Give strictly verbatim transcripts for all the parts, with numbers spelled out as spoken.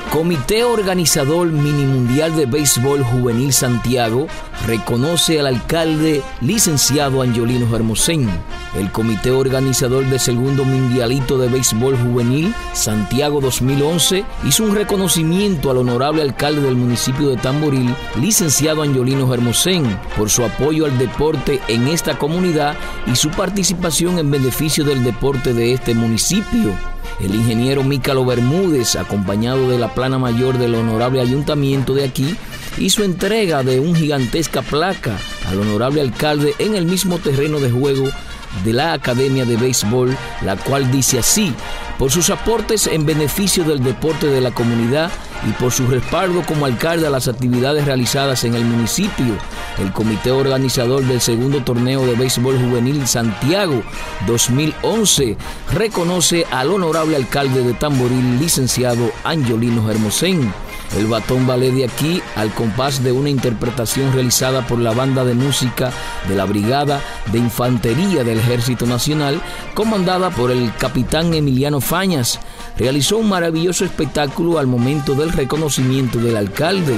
Comité Organizador Mini Mundial de Béisbol Juvenil Santiago reconoce al alcalde licenciado Angiolino Hermosén. El Comité Organizador del Segundo Mundialito de Béisbol Juvenil Santiago dos mil once hizo un reconocimiento al honorable alcalde del municipio de Tamboril, licenciado Angiolino Hermosén, por su apoyo al deporte en esta comunidad y su participación en beneficio del deporte de este municipio. El ingeniero Mícalo Bermúdez, acompañado de la plana mayor del honorable ayuntamiento de aquí, hizo entrega de una gigantesca placa al honorable alcalde en el mismo terreno de juego de la Academia de Béisbol, la cual dice así: por sus aportes en beneficio del deporte de la comunidad y por su respaldo como alcalde a las actividades realizadas en el municipio, el comité organizador del segundo torneo de béisbol juvenil Santiago dos mil once reconoce al honorable alcalde de Tamboril, licenciado Angiolino Hermosén. El batón vale de aquí al compás de una interpretación realizada por la banda de música de la Brigada de Infantería del Ejército Nacional, comandada por el capitán Emiliano Fañas. Realizó un maravilloso espectáculo al momento del reconocimiento del alcalde.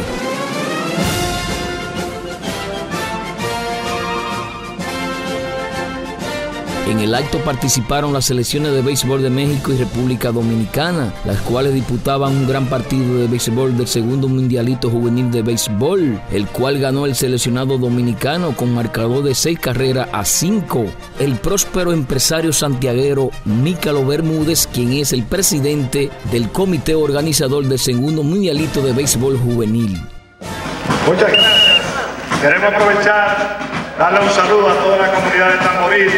En el acto participaron las selecciones de béisbol de México y República Dominicana, las cuales disputaban un gran partido de béisbol del segundo mundialito juvenil de béisbol, el cual ganó el seleccionado dominicano con marcador de seis carreras a cinco. El próspero empresario santiaguero Mícalo Bermúdez, quien es el presidente del comité organizador del segundo mundialito de béisbol juvenil. Muchas gracias. Queremos aprovechar, darle un saludo a toda la comunidad de Tamboril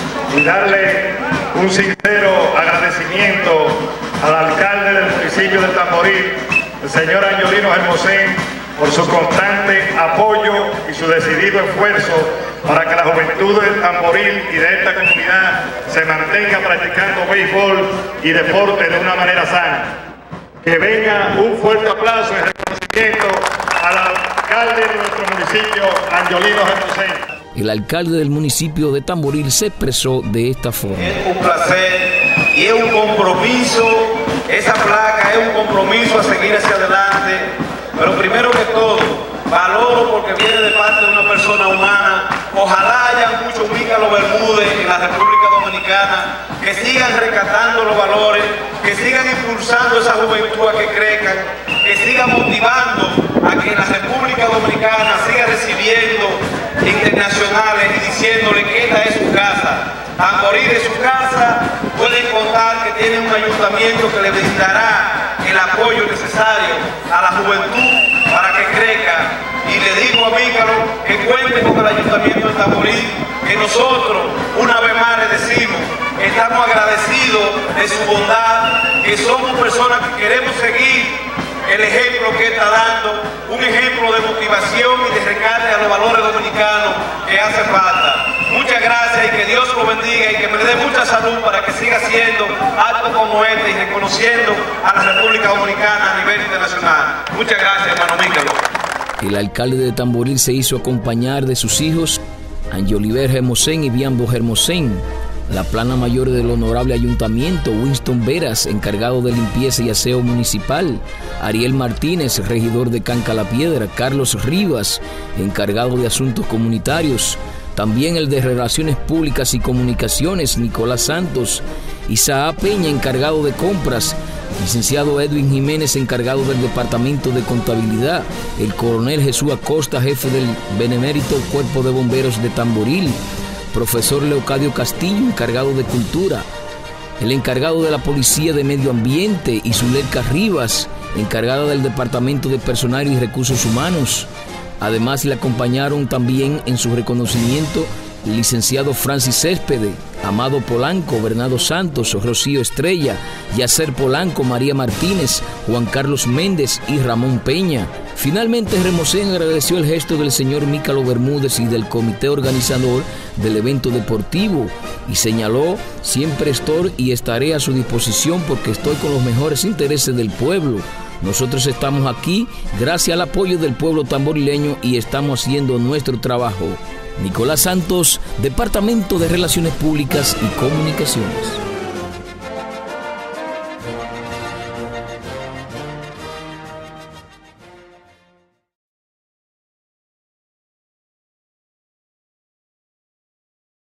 y darle un sincero agradecimiento al alcalde del municipio de Tamboril, el señor Angiolino Hermosén, por su constante apoyo y su decidido esfuerzo para que la juventud de Tamboril y de esta comunidad se mantenga practicando béisbol y deporte de una manera sana. Que venga un fuerte aplauso y reconocimiento al alcalde de nuestro municipio, Angiolino Hermosén. El alcalde del municipio de Tamboril se expresó de esta forma. Es un placer y es un compromiso, esa placa es un compromiso a seguir hacia adelante, pero primero que todo, valoro porque viene de parte de una persona humana. Ojalá haya muchos Mícalo Bermúdez en la República Dominicana que sigan rescatando los valores, que sigan impulsando esa juventud a que crezcan, que sigan motivando a que la República Dominicana siga recibiendo internacionales y diciéndole que esta es su casa. Tamboril es su casa, pueden contar que tienen un ayuntamiento que le brindará el apoyo necesario a la juventud para que crezca. Y le digo a Mícalo que cuente con el ayuntamiento de Tamboril, que nosotros una vez más le decimos, estamos agradecidos de su bondad, que somos personas que queremos seguir el ejemplo que está dando, un ejemplo de motivación y de rescate a los valores dominicanos que hace falta. Muchas gracias y que Dios lo bendiga y que me dé mucha salud para que siga haciendo actos como este y reconociendo a la República Dominicana a nivel internacional. Muchas gracias, hermano Mícalo. El alcalde de Tamboril se hizo acompañar de sus hijos, Angioliver Hermosén y Biambo Hermosén. La plana mayor del honorable ayuntamiento, Winston Veras, encargado de limpieza y aseo municipal, Ariel Martínez, regidor de Canca La Piedra, Carlos Rivas, encargado de asuntos comunitarios, también el de relaciones públicas y comunicaciones, Nicolás Santos, Isaac Peña, encargado de compras, licenciado Edwin Jiménez, encargado del departamento de contabilidad, el coronel Jesús Acosta, jefe del benemérito Cuerpo de Bomberos de Tamboril, profesor Leocadio Castillo, encargado de cultura, el encargado de la Policía de Medio Ambiente, y Zuleika Rivas, encargada del Departamento de Personal y Recursos Humanos. Además, le acompañaron también en su reconocimiento el licenciado Francis Céspedes, Amado Polanco, Bernardo Santos, Rocío Estrella, Yacer Polanco, María Martínez, Juan Carlos Méndez y Ramón Peña. Finalmente, Hermosén agradeció el gesto del señor Mícalo Bermúdez y del comité organizador del evento deportivo y señaló: siempre estoy y estaré a su disposición porque estoy con los mejores intereses del pueblo. Nosotros estamos aquí gracias al apoyo del pueblo tamborileño y estamos haciendo nuestro trabajo. Nicolás Santos, Departamento de Relaciones Públicas y Comunicaciones.